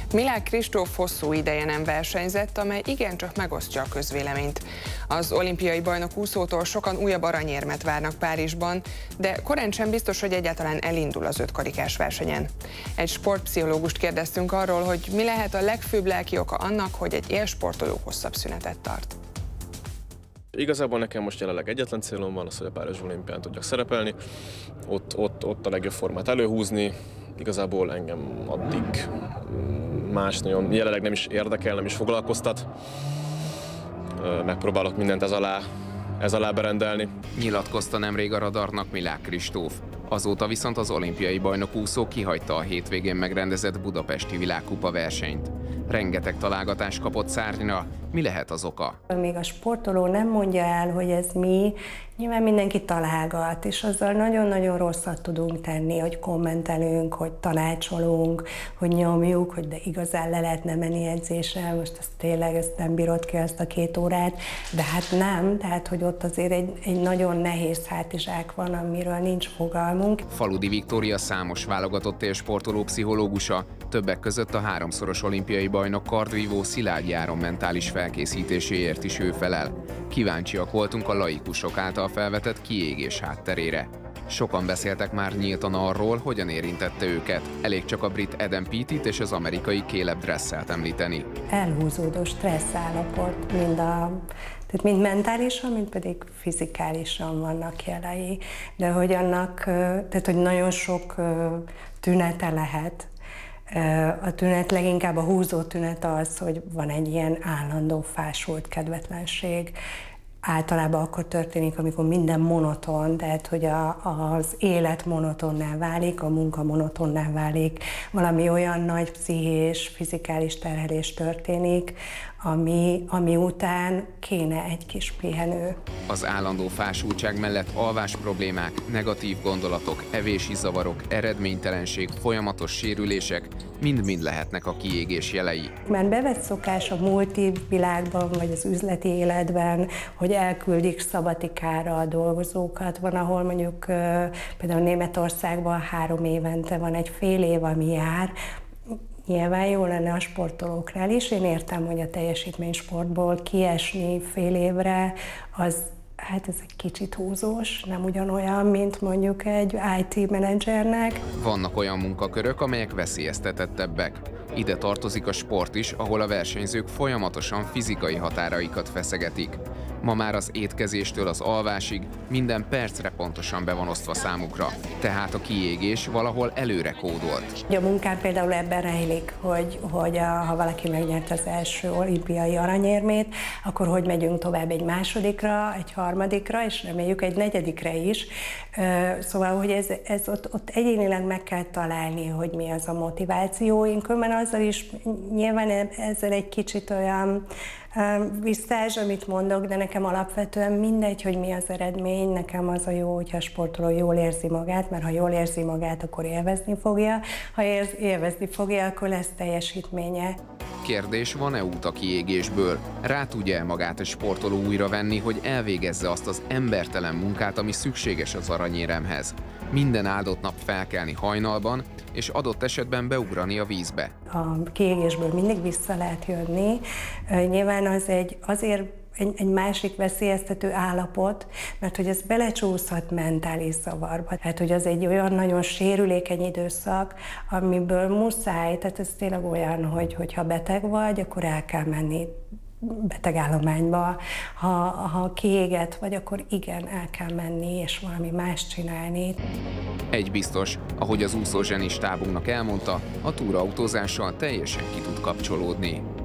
Milák Kristóf hosszú ideje nem versenyzett, amely igencsak megosztja a közvéleményt. Az olimpiai bajnok úszótól sokan újabb aranyérmet várnak Párizsban, de korán sem biztos, hogy egyáltalán elindul az 5 karikás versenyen. Egy sportpszichológust kérdeztünk arról, hogy mi lehet a legfőbb lelki oka annak, hogy egy élsportoló hosszabb szünetet tart. Igazából nekem most jelenleg egyetlen célom van, az, hogy a Párizsi olimpián tudjak szerepelni, ott a legjobb formát előhúzni. Igazából engem addig más nagyon jelenleg nem is érdekel, nem is foglalkoztat. Megpróbálok mindent ez alá berendelni. Nyilatkozta nemrég a Radarnak Milák Kristóf. Azóta viszont az olimpiai bajnok úszó kihagyta a hétvégén megrendezett budapesti világkupa versenyt. Rengeteg találgatást kapott szárnyra. Mi lehet az oka? Még a sportoló nem mondja el, hogy ez mi, nyilván mindenki találgat, és azzal nagyon-nagyon rosszat tudunk tenni, hogy kommentelünk, hogy tanácsolunk, hogy nyomjuk, hogy de igazán le lehetne menni edzésre, most ezt nem bírod ki ezt a 2 órát, de hát nem, tehát hogy ott azért egy nagyon nehéz hátizsák van, amiről nincs fogalmunk. Faludi Viktória számos válogatott élsportoló pszichológusa, többek között a 3-szoros olimpiai bajnok kardvívó Szilágyi Áron mentális felkészítéséért is ő felel. Kíváncsiak voltunk a laikusok által felvetett kiégés hátterére. Sokan beszéltek már nyíltan arról, hogyan érintette őket. Elég csak a brit Adam Peatit és az amerikai Caleb Dresselt említeni. Elhúzódó stressz állapot, mind mentálisan, mind pedig fizikálisan vannak jelei. De hogy annak, tehát hogy nagyon sok tünete lehet. A tünet leginkább a húzó tünet az, hogy van egy ilyen állandó fásult kedvetlenség. Általában akkor történik, amikor minden monoton, tehát hogy az élet monotonná válik, a munka monotonná válik, valami olyan nagy pszichés, fizikális terhelés történik, ami után kéne egy kis pihenő. Az állandó fásultság mellett alvás problémák, negatív gondolatok, evési zavarok, eredménytelenség, folyamatos sérülések mind-mind lehetnek a kiégés jelei. Már bevett szokás a multi világban, vagy az üzleti életben, hogy elküldik szabatikára a dolgozókat. Van, ahol mondjuk például Németországban 3 évente van egy fél év, ami jár. Nyilván jó lenne a sportolóknál is. Én értem, hogy a teljesítménysportból kiesni fél évre, hát ez egy kicsit húzós, nem ugyanolyan, mint mondjuk egy IT menedzsernek. Vannak olyan munkakörök, amelyek veszélyeztetettebbek. Ide tartozik a sport is, ahol a versenyzők folyamatosan fizikai határaikat feszegetik. Ma már az étkezéstől az alvásig minden percre pontosan be van osztva számukra, tehát a kiégés valahol előre kódolt. A munkám például ebben rejlik, hogy ha valaki megnyerte az első olimpiai aranyérmét, akkor hogy megyünk tovább egy másodikra, egy harmadikra, és reméljük egy 4. is. Szóval, hogy ez ott egyénileg meg kell találni, hogy mi az a motiváció. Én különben azzal is nyilván ezzel egy kicsit olyan visszás, amit mondok, de nekem alapvetően mindegy, hogy mi az eredmény, nekem az a jó, hogyha a sportoló jól érzi magát, mert ha jól érzi magát, akkor élvezni fogja, ha élvezni fogja, akkor lesz teljesítménye. Kérdés, van-e út a kiégésből? Rá tudja magát egy sportoló újra venni, hogy elvégezze azt az embertelen munkát, ami szükséges az aranyéremhez? Minden áldott nap felkelni hajnalban, és adott esetben beugrani a vízbe. A kiégésből mindig vissza lehet jönni. Nyilván az azért egy másik veszélyeztető állapot, mert hogy ez belecsúszhat mentális zavarba. Tehát, hogy az egy olyan nagyon sérülékeny időszak, amiből muszáj, tehát ez tényleg olyan, hogy ha beteg vagy, akkor el kell menni betegállományba, ha kiégett vagy, akkor igen, el kell menni és valami más csinálni. Egy biztos, ahogy az úszó zseni stábunknak elmondta, a túraautózással teljesen ki tud kapcsolódni.